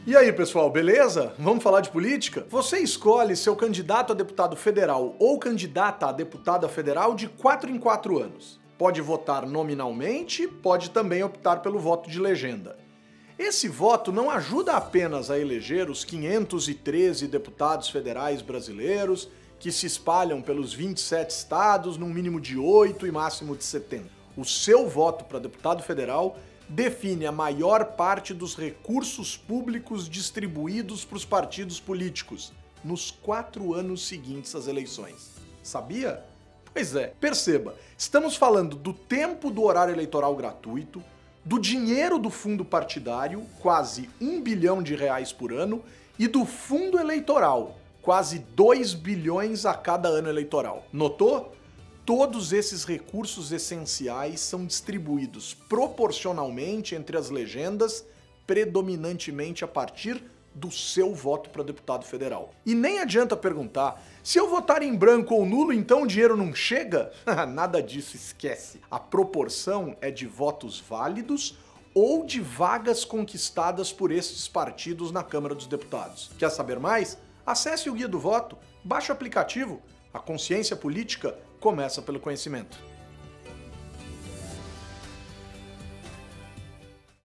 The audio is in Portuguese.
E aí, pessoal, beleza? Vamos falar de política? Você escolhe seu candidato a deputado federal ou candidata a deputada federal de 4 em 4 anos. Pode votar nominalmente, pode também optar pelo voto de legenda. Esse voto não ajuda apenas a eleger os 513 deputados federais brasileiros que se espalham pelos 27 estados, num mínimo de 8 e máximo de 70. O seu voto para deputado federal define a maior parte dos recursos públicos distribuídos para os partidos políticos nos 4 anos seguintes às eleições. Sabia? Pois é, perceba, estamos falando do tempo do horário eleitoral gratuito, do dinheiro do fundo partidário, quase R$1 bilhão por ano, e do fundo eleitoral, quase 2 bilhões a cada ano eleitoral. Notou? Todos esses recursos essenciais são distribuídos proporcionalmente entre as legendas, predominantemente a partir do seu voto para deputado federal. E nem adianta perguntar, se eu votar em branco ou nulo, então o dinheiro não chega? Nada disso, esquece. A proporção é de votos válidos ou de vagas conquistadas por esses partidos na Câmara dos Deputados. Quer saber mais? Acesse o Guia do Voto, baixe o aplicativo. A consciência política começa pelo conhecimento.